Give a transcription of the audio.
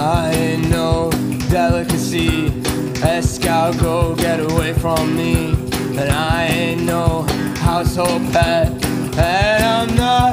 I ain't no delicacy. Escargot, get away from me. And I ain't no household pet. And I'm not